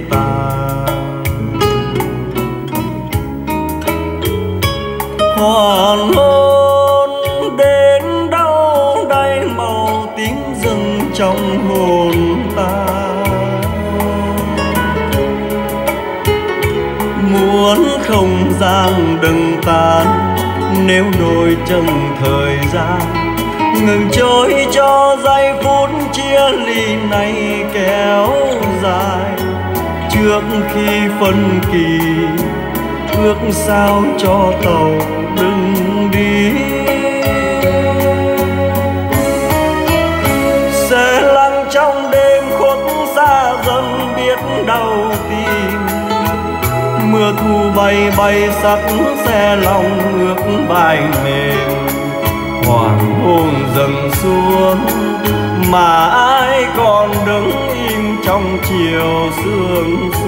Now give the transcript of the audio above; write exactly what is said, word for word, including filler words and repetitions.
tàn. Hoàng hôn đến đâu đây màu tím rừng trong hồn ta. Muốn không gian đừng tan, nếu đôi chân thời gian ngừng trôi cho giây phút chia ly này kéo dài. Trước khi phân kỳ ước sao cho tàu đừng đi, sẽ lặng trong đêm khuất xa dần biết đau tim. Mưa thu bay bay sắc xe lòng ước bài mềm. Hoàng hôn dần xuống mà ai còn đứng im trong chiều sương